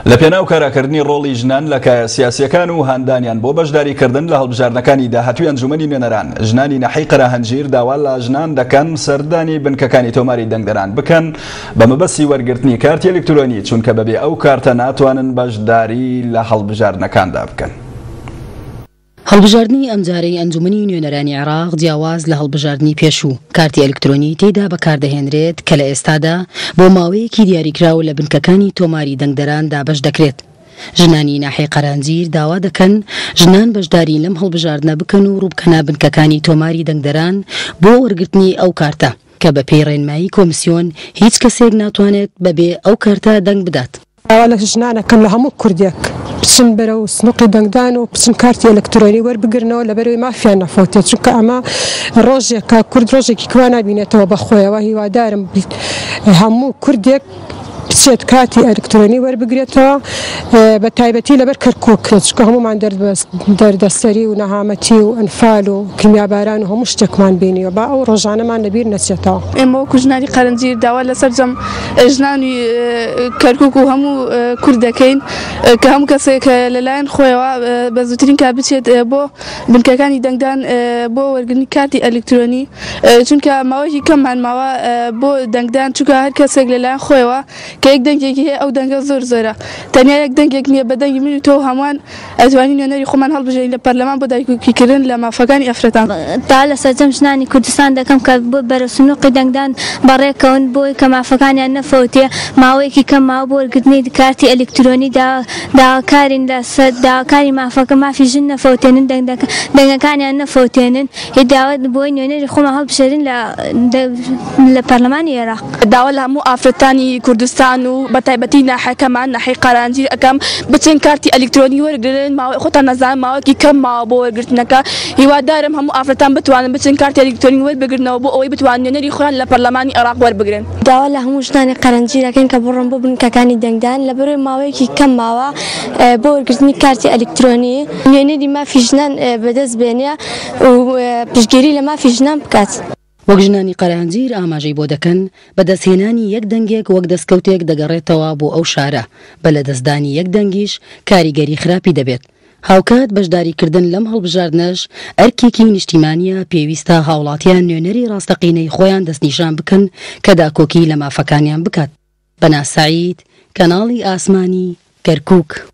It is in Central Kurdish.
لپێناو کاراکردنی ڕۆڵی ژنان لە سیاسیەکان و هاندانیان بۆ بەشداریکردن لە هەڵبژاردنەکانی داهاتووی ئەنجومەنی نوێنەران ژنانی نەحەی قەراهەنجیر داوا لە ژنان دەکەن سەردانی بنکەکانی تۆماری دەنگدەران بکەن بە مەبەستی وەرگرتنی کارتی ئەلکترۆنی چونکە بەبێ ئەو کارتە ناتوانن بەشداری لە هەڵبژاردنەکاندا بکەن. هەڵبژاردننی ئەمجارەی ئەنجومەنی نوێنەرانی عێراق جیاواز لە هەڵبژاردننی پێشوو کارتی ئەلکترۆنی تێدا بەکاردەهێنرێت کە لە ئێستادا بۆ ماوەیەکی دیاریکراوە لە بنکەکانی تۆماری دەنگدەراندا بەش دەکرێت. ژنانی ناحەی قەرانجیر داوا دەکەن ژنان بەشداری لەم هەڵبژاردنە بکەن و ڕووبکەنە بنکەکانی تۆماری دەنگدەران بۆ وەرگرتنی ئەو کارتە کە بە پێی ڕێنمایی کۆمیسیۆن هیچ کەسێک ناتوانێت بەبێ ئەو کارتە دەنگ بدات. لە ژنانەکەم لە هەموو کوردێک بچن بەرەو سنوقی دەنگدان و بچن کارتی ئەلکترۆنی وەربگرنەوە لەبەرەوەی مافیان نەفەوتێت، چونکە ئەمە ڕۆژێکە کورد ڕۆژێکی کوا نبینێتەوە بەخۆیەوە. هیوادارم هەموو کوردێک بچێت کارتی ئەلکترۆنی وەربگرێتەوە، بە تایبەتی لەبەر کەرکووک، چونکە هەمومان دەردەسەری و نەهامەتی و ئەنفال و کیمیاباران و هەموو شتێکمان بینیوە با ئەو ڕۆژانەمان لەبیر نەچێتەوە. ئێمە وەکو ژنانی قەرەنجیر داوا لەسەر جەم ژنانی کەرکووک و هەموو کورد دەکەین کە هەموو کەسێک لەلایەن خۆیەوە بە زووترین کار بچێت بۆ بنکەکانی دەنگدان بۆ وەرگرتنی کارتی ئەلکترۆنی، چونکە ماوەیەکی کەممان ماوە بۆ دەنگدان، چونکە هەر کەسێک لەلایەن خۆیەوە کە یەک دەنگێکی هەیە ئەو دەنگە زۆر زۆرە، تەنیا یەک دەنگێک نییە بە دەنگی من و تۆ هەمووان ئەتوانین نوێنەری خۆمان هەڵبژێرین لە پەرلەمان بۆ دایکوکیکردن لە مافەکانی ئەفرەتان. تا لەسەر جەم ژنانی کوردستان دەکەم کە بۆ بەرە سنووقی دەنگدان بەڕێکەون بۆی کە مافەکانیان نەفەوتێ ماوەیەکی کەم ماوە بۆ وەرگرتنی کارتی ئەلکترۆنی داواکارین لەسەر داواکاری مافەکە مافی ژن نەفەوتێنن دەنگەکانیان نەفەوتێنن هی داوات بۆی نوێنەری خۆمان هەڵبژێرین لە پەرلەمانی عێراق. داوا لە هەموو ئافرەتانی کوردستان و بە تایبەتی ناحەکەمان ناحەی قەرانجیر ئەەکەم بچن کارتی ئەلکترۆنی وەرگرن، ماوەی خۆتان نەزان ماوەیەکی کەم ماوە بۆ وەرگرتنەکە. هیوادارم هەموو ئافرەتان بتوانن بچن کارتی ئەلکترۆنی وەربگرنەوە بۆ ئەوەی بتوانن نوێنەری خۆیان لە پەرلەمانی عێراق وەربگرن. داوا لە هەموو ژنانی قەرەنجیر دەکەین کە بڕۆن بۆ بنکەکانی دەنگدان لەبەرەوەی ماوەیەکی کەم ماوە بۆ وەرگرتنی کارتی ئەلکترۆنی نوێنەری مافی ژنان بەدەست بێنێ و پشتگیری لە مافی ژنان بکات. وەک ژنانی قەرانجیر ئاماژەی بۆ دەکەن بەدەستهێنانی یەک دەنگێک وەک دەستکەوتێک دەگەڕێتەوە بۆ ئەو شارە، بە لە دەستدانی یەک دەنگیش کاریگەری خراپی دەبێت. هاوکات بەشداریکردن لەم هەڵبژاردنەش ئەرکێکی نیشتیمانیە پێویستە هاوڵاتیان نوێنەری ڕاستەقینەی خۆیان دەستنیشان بکەن کە داکۆکی لە مافەکانیان بکات. بەناز سەعید، کەناڵی ئاسمانی، کەرکووک.